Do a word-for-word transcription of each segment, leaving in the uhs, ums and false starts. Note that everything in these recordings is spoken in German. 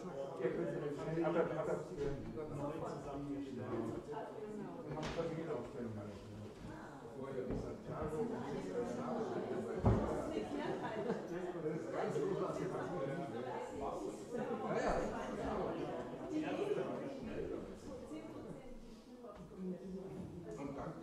aber, aber neu zusammengestellt. Wir haben Familienaufstellungen. Vorher die Santiago, und dann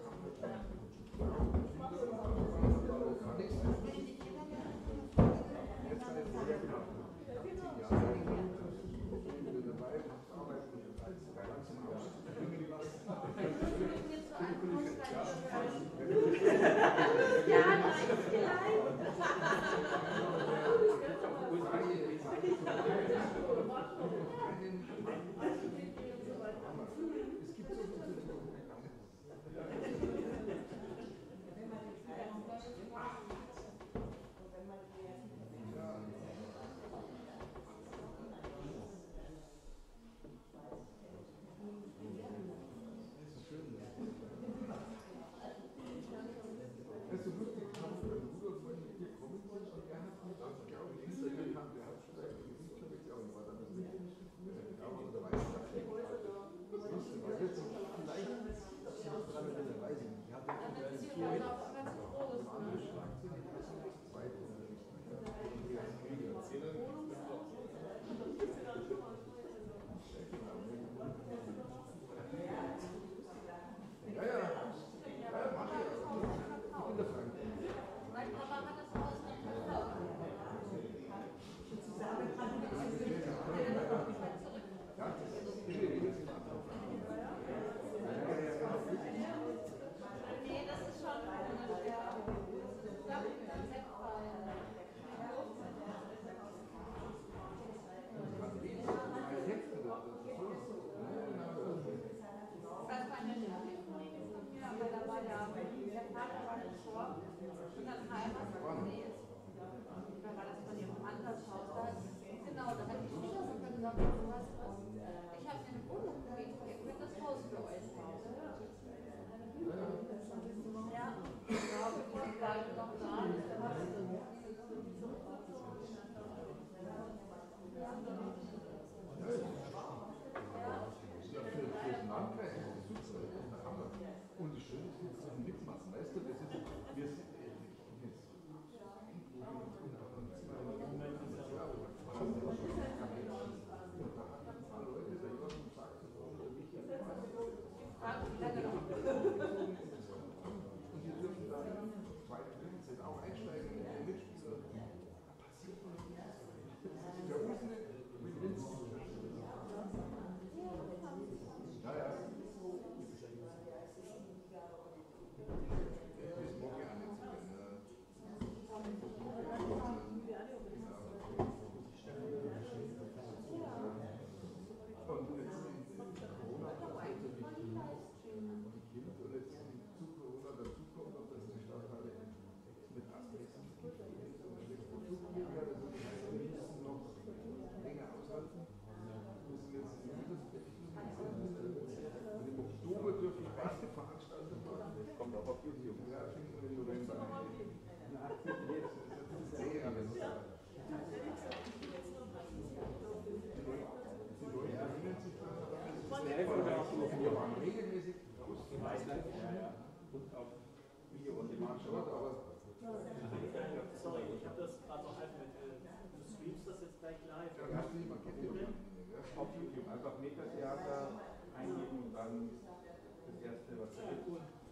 sorry, ich habe das gerade noch halb mit. Du streamst das jetzt gleich live. Ja, man kennt die auf YouTube einfach Metatheater eingeben und dann das erste, was da ist.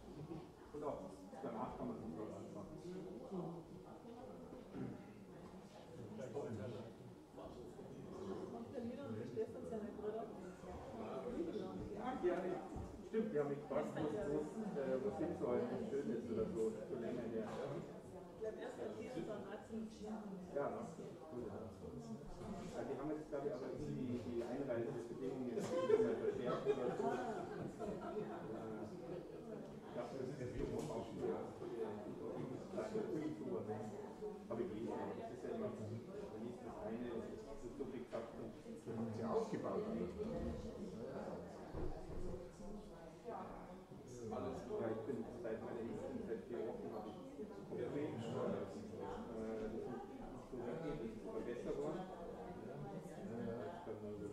Und auch danach kann man es noch anfangen. Ja, stimmt, die haben mich gefragt, wo es hin soll, wie schön ist oder so, so länger her. Ja, ne? Also die haben jetzt, glaube ich, aber die, die Einreisebedingungen jetzt verschärft oder so. Ja, das ist jetzt wie Wohnausschnitt. Habe ich gelesen, aber das ist ja immer, da liest das eine, das ist so viel gesagt. Das haben sie aufgebaut. Ja, ich bin seit meiner Impfung, seit vier Wochen, habe ich Probleme gesteuert. Das ist so richtig, das ist verbessert worden.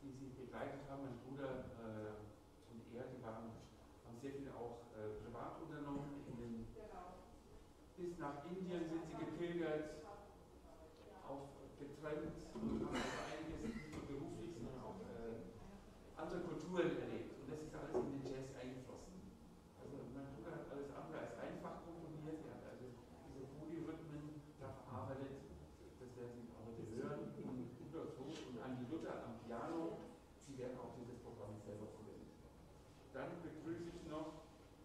die sie begleitet haben. Mein Bruder äh, und er, die waren, haben sehr viel auch äh, privat unternommen. In den, bis nach Indien sind sie gepilgert, auf getrennt und haben also einiges nicht nur beruflich, sondern auch äh, andere Kulturen erlebt. Und das ist alles in den Jazz eingeflossen. Also mein Bruder hat alles andere als einfach komponiert. Er hat also diese Polyrhythmen da verarbeitet. Das werden Sie auch heute hören. Und Rudolf Roth und Andi Luther am Piano, die werden auch dieses Programm selber verwenden. Dann begrüße ich noch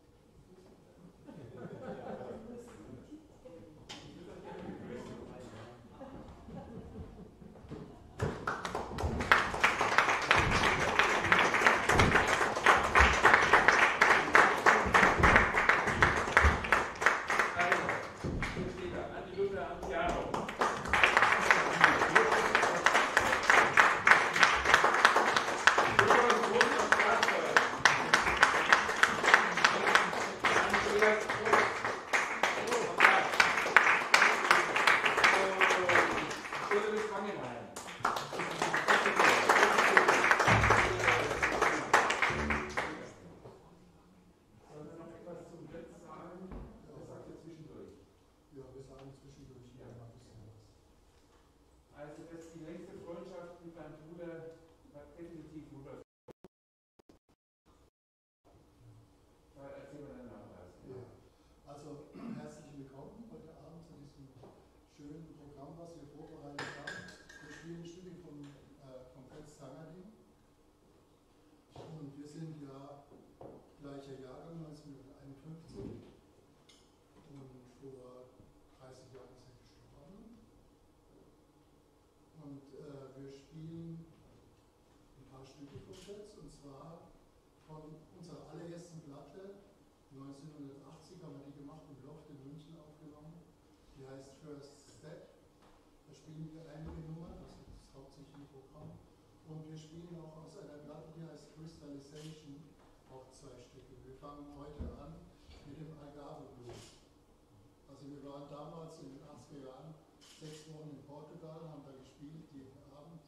neunzehnhundertachtzig haben wir die gemacht und Loft in München aufgenommen. Die heißt First Step. Da spielen wir einige Nummern, das ist das hauptsächliche Programm. Und wir spielen auch aus einer Platte, die heißt Crystallization, auch zwei Stücke. Wir fangen heute an mit dem Algarve Blues. Also wir waren damals in den achtziger Jahren sechs Wochen in Portugal, haben da gespielt, jeden Abend.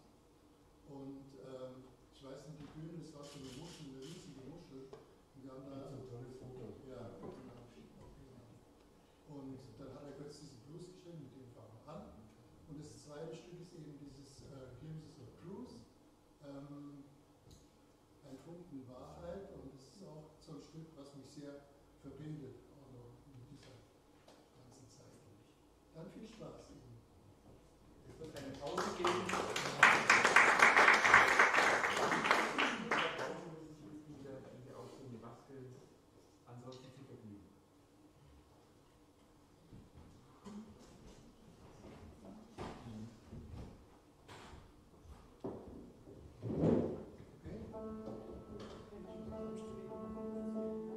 Und ähm, ich weiß nicht, die Bühne, das war so eine Muschel, eine riesige Muschel. Und wir haben da so ein tolles Foto. Ja, genau. Und dann hat er kurz diesen Blues geschrieben, mit dem fangen wir an. Und das zweite Stück ist eben dieses äh, Glimpses of Truth, ähm, ein Funken Wahrheit. Und das ist auch so ein Stück, was mich sehr verbindet, auch noch in dieser ganzen Zeit. Dann viel Spaß Ihnen. Es wird eine Pause geben. Ansonsten zu vergnügen.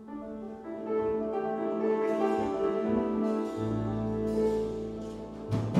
Okay.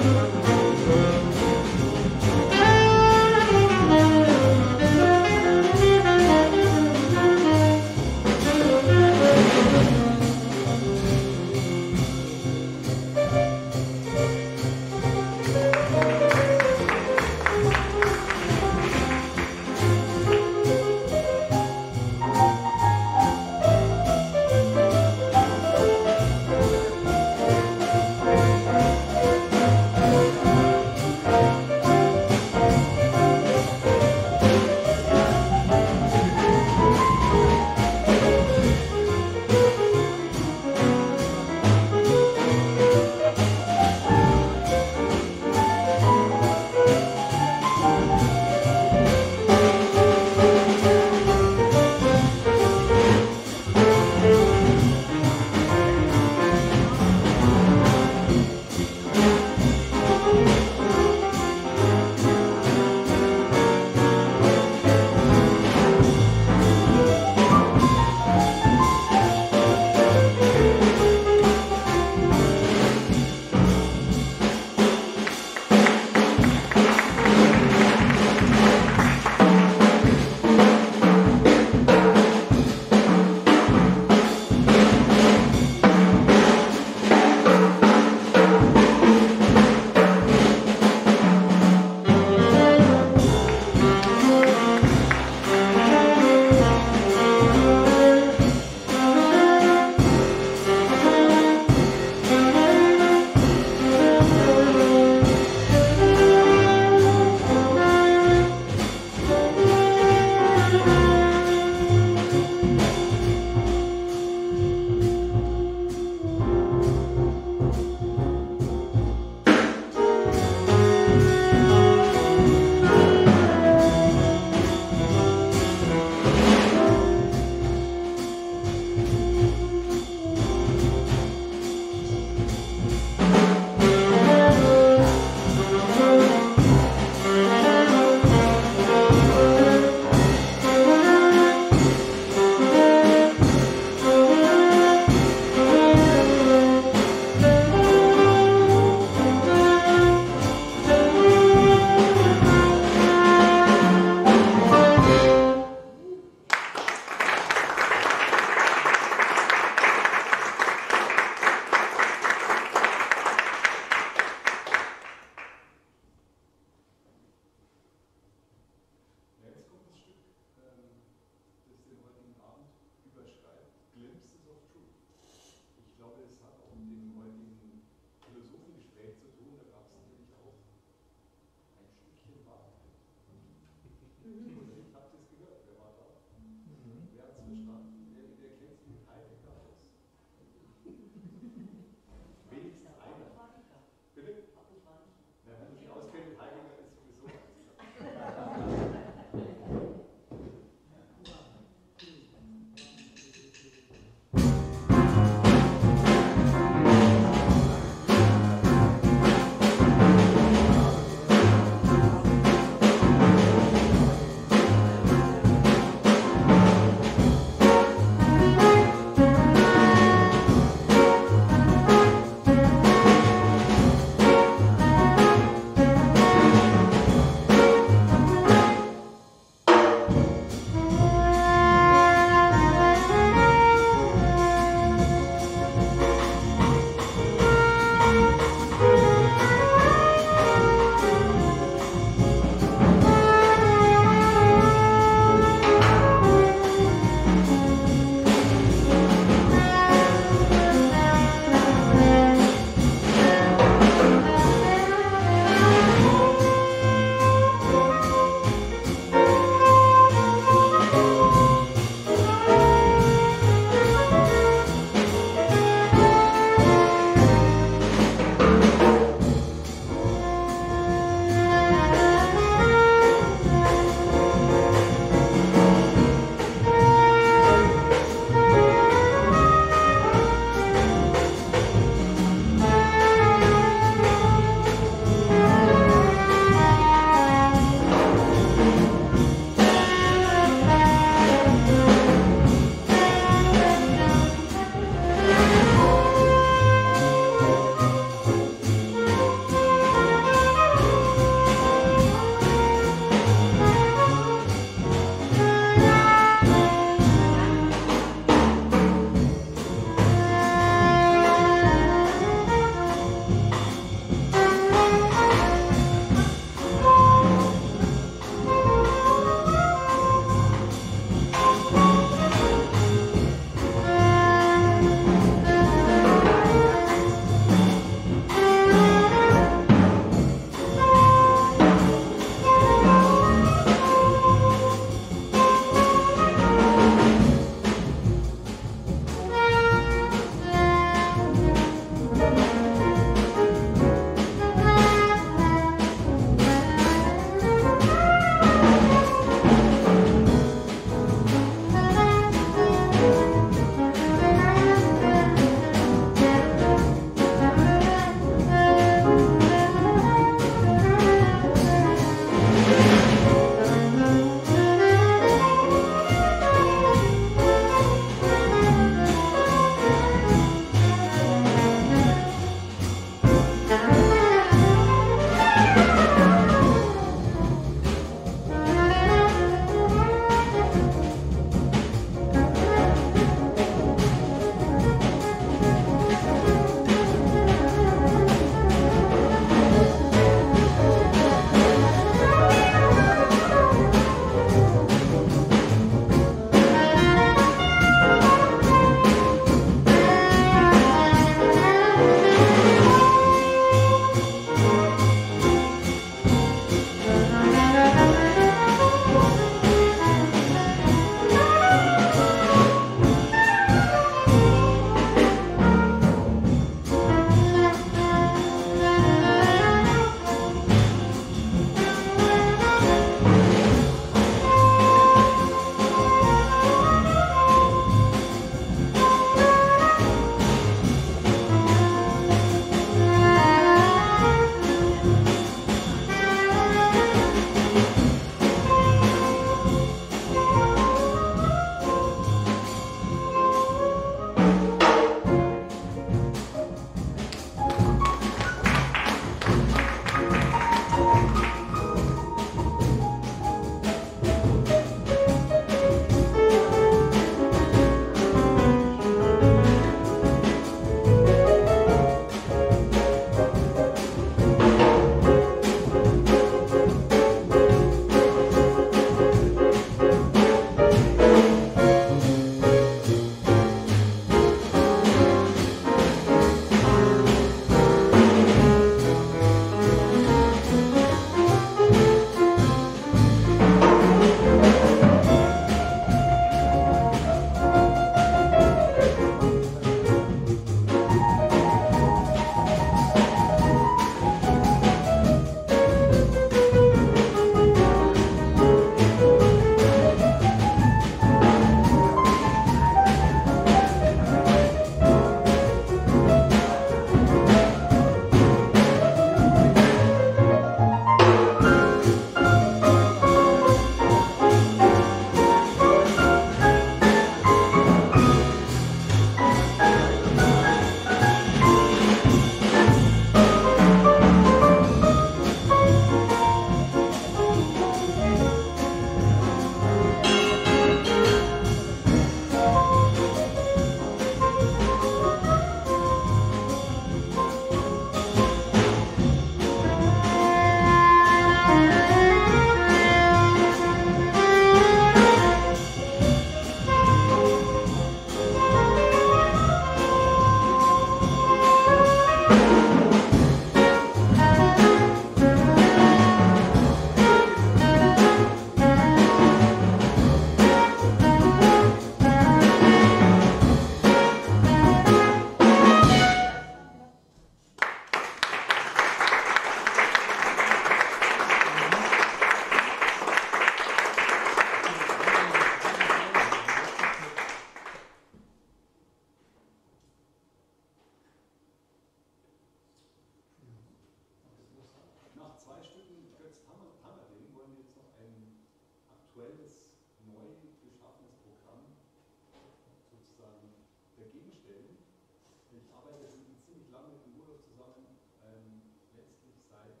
aktuelles, neu geschaffenes Programm sozusagen dagegen stellen. Ich arbeite schon ziemlich lange mit dem Rudolf zusammen, ähm, letztlich seit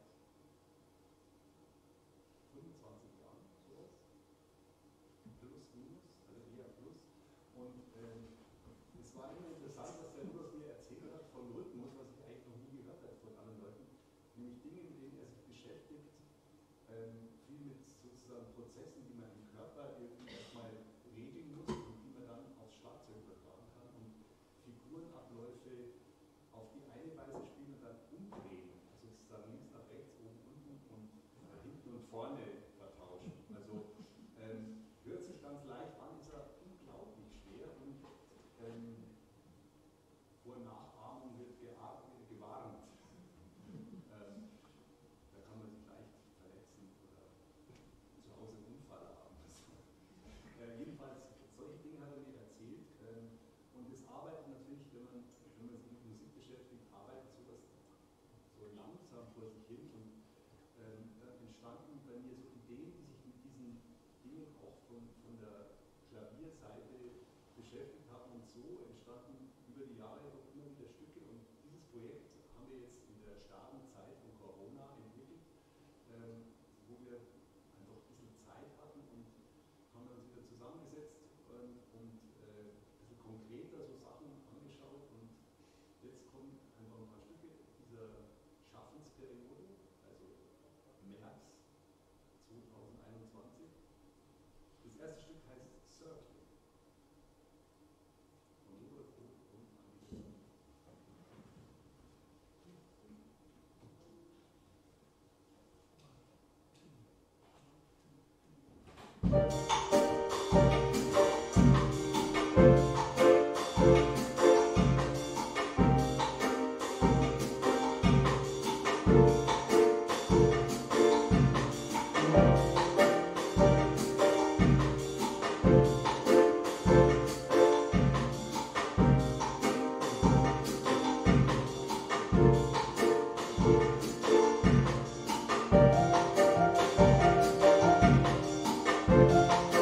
fünfundzwanzig Jahren, sowas. Plus, minus, also eher plus. Und ähm, es war immer interessant, was der Rudolf mir erzählt hat von Rhythmus, was ich eigentlich noch nie gehört habe von anderen Leuten, nämlich Dinge, mit denen er sich beschäftigt, ähm, viel mit sozusagen Prozessen, die man im Körper irgendwie erstmal regeln muss und die man dann aufs Schlagzeug übertragen kann und Figurenabläufe auf die eine Weise spielen und dann umdrehen, also sozusagen links nach rechts, oben, unten und äh, hinten und vorne vertauschen. Also ähm, hört sich ganz leicht an, ist aber unglaublich schwer und ähm, vor Nachahmung wird gewarnt. ähm, da kann man sich leicht verletzen oder zu Hause einen Unfall haben. Also, äh, jedenfalls, solche Dinge hat er mir erzählt. Ähm, und das Arbeiten natürlich, wenn man, wenn man sich mit Musik beschäftigt, arbeitet sowas so langsam vor sich hin. Und ähm, dann entstanden bei mir so Ideen, die sich mit diesen Dingen auch von, von der Klavierseite beschäftigt haben. Und so entstanden über die Jahre auch immer wieder Stücke. Und dieses Projekt haben wir jetzt in der starken Zeit von Corona entwickelt, ähm, wo wir einfach ein bisschen Zeit hatten und haben uns wieder zusammengesetzt ähm, und äh, ein bisschen konkreter so Sachen angeschaut. Und jetzt kommen einfach ein paar Stücke dieser Schaffensperiode, also März zweitausendeinundzwanzig. Das erste Stück heißt Circle. Von Rudolf Hoch und Andi. Thank you.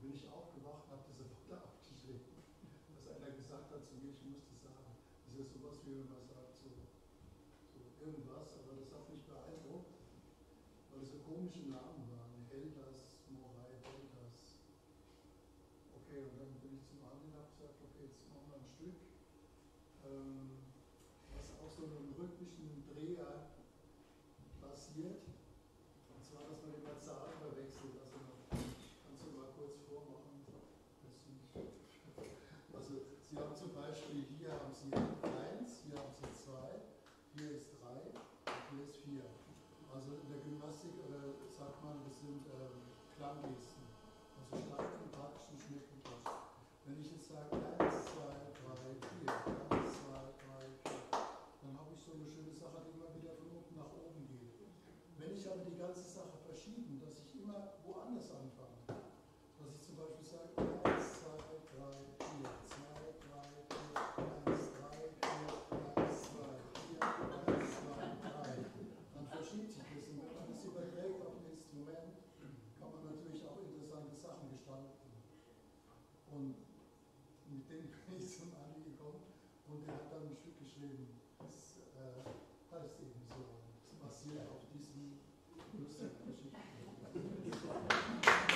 bin ich aufgewacht, habe das sofort abgeschrieben, dass einer gesagt hat zu mir, ich muss das sagen. Das ist ja sowas, wie wenn man sagt, so, so irgendwas, aber das hat mich beeindruckt, weil es so komische Namen waren. Heldas, Moray, Heldas. Okay, und dann bin ich zum Andi und habe gesagt, okay, jetzt machen wir ein Stück, ähm, was auf so einem rhythmischen Dreher basiert. Und zwar, dass man immer Zahlen verwechselt. Also, kannst du mal kurz vormachen? Also, Sie haben zum Beispiel, hier haben Sie eins, hier haben Sie zwei, hier ist drei und hier ist vier. Also in der Gymnastik oder sagt man, das sind ähm, Klanggesten. Also starken, praktischen Schneckenpost. Wenn ich jetzt sage eins, zwei, drei, vier, eins, zwei, drei, vier, dann habe ich so eine schöne Sache, die immer wieder von unten nach oben geht. Wenn ich aber die ganze Sache verschieben, dass ich immer woanders anfange, dass ich zum Beispiel sage eins, zwei, drei, vier, zwei, drei, vier, eins, drei, vier, eins, zwei, vier, eins, zwei, drei, dann verschiebt sich das. Und wenn man das überträgt auf ein Instrument, kann man natürlich auch interessante Sachen gestalten. Und mit dem bin ich zum Andi gekommen und der hat dann ein Stück geschrieben. Das äh, heißt eben so. Es basiert auf diesen lustigen Geschichten.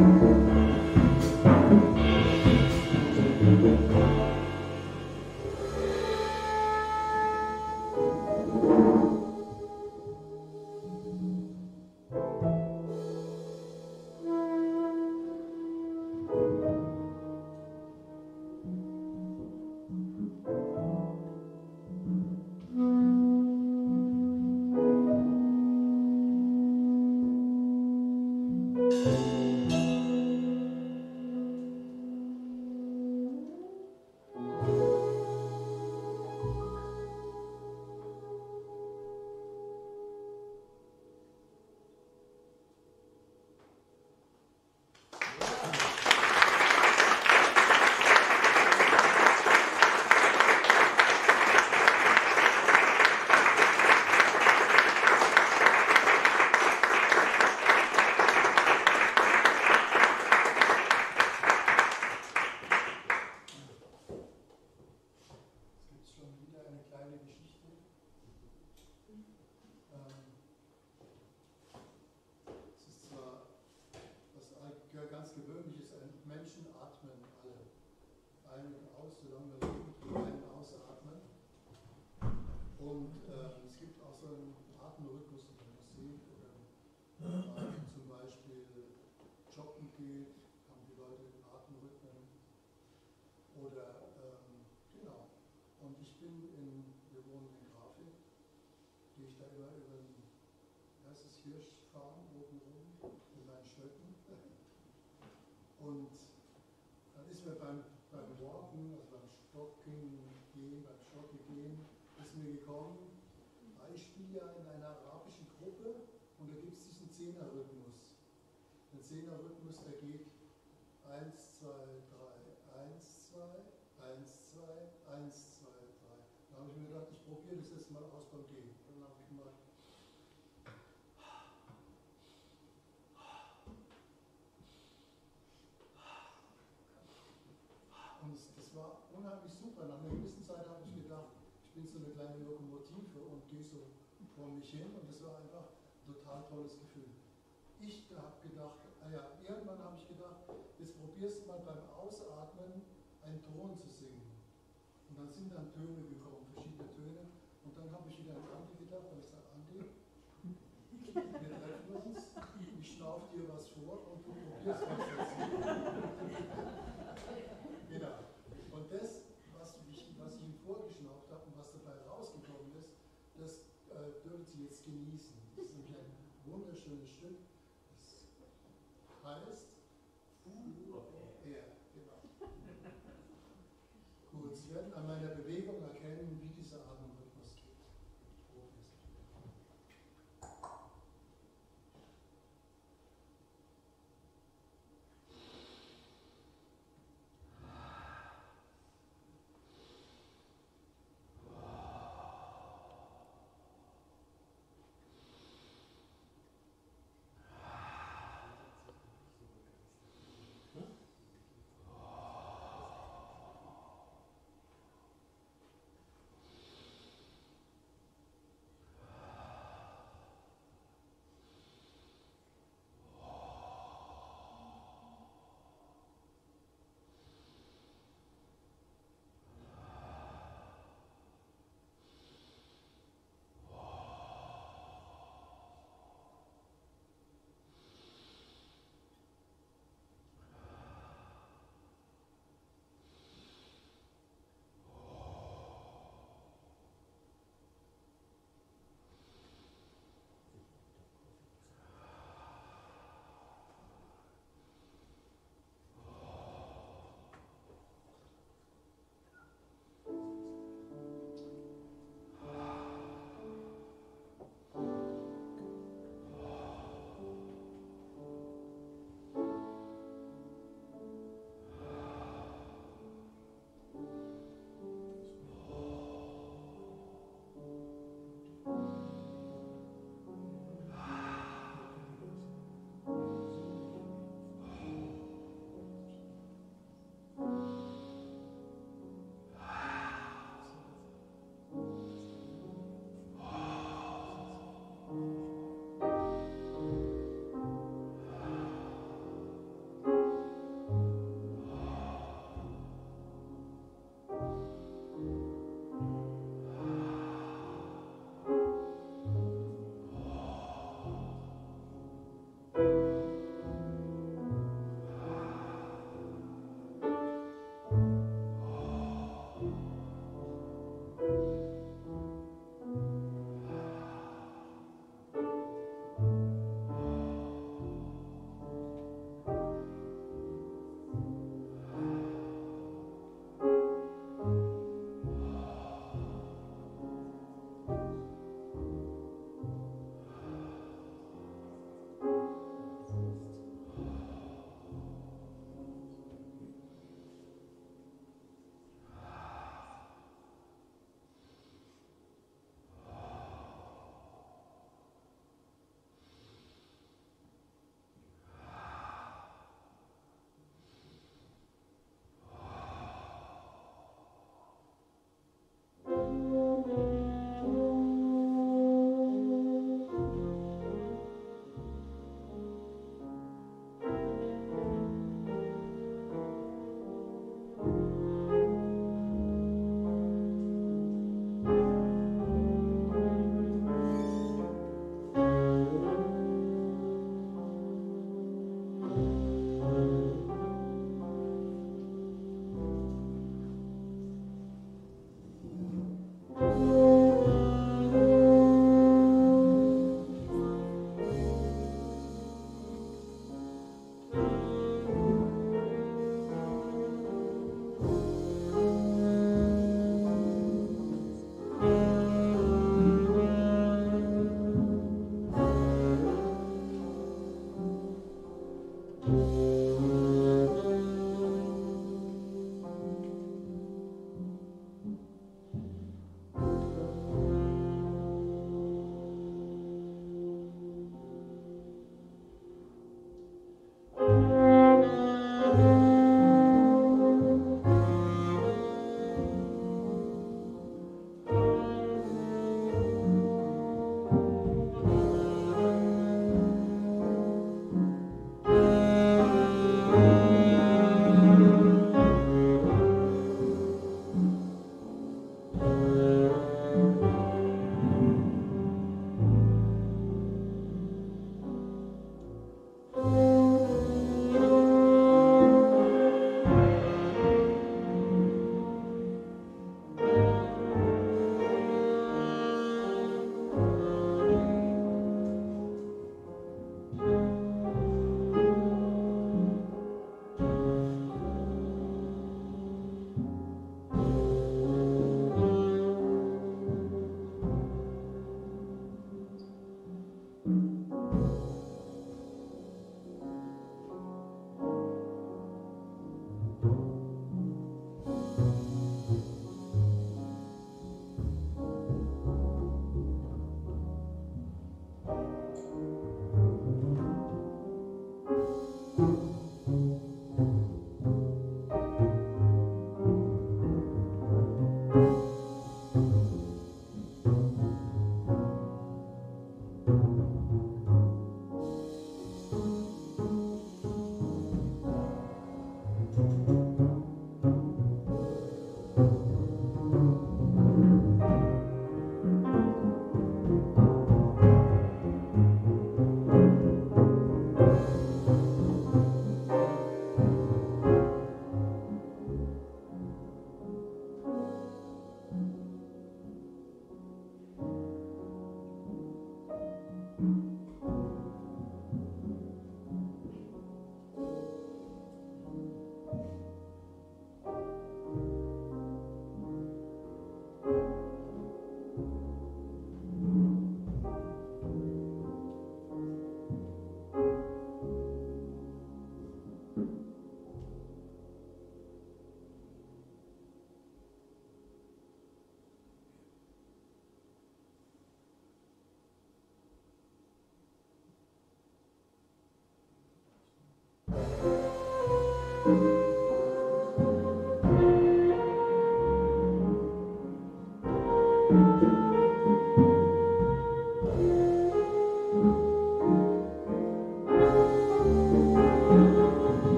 Zehnerrhythmus, der geht eins, zwei, drei, eins, zwei, eins, zwei, eins, zwei, drei. Da habe ich mir gedacht, ich probiere das jetzt mal aus beim Gehen. Dann habe ich mal und das, das war unheimlich super. Nach einer gewissen Zeit habe ich gedacht, ich bin so eine kleine Lokomotive und gehe so vor mich hin und das war einfach ein total tolles Gefühl. Ich habe gedacht, ah ja, irgendwann habe ich gedacht, jetzt probierst du mal beim Ausatmen einen Ton zu singen. Und dann sind dann Töne gekommen, verschiedene Töne. Und dann habe ich wieder an Andi gedacht, und ich sage, Andi, wir treffen uns, ich schnaufe dir was vor und du probierst was dazu. Genau. Und das, was ich, was ich ihm vorgeschnauft habe und was dabei rausgekommen ist, das äh, dürfen Sie jetzt genießen. Das ist nämlich ein wunderschönes Stück. Heißt Full of Air, genau. Gut, Sie werden an meiner Bewegung erkennen, wie dieser Atemrhythmus geht.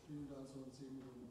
spielen dann so ein zehn Minuten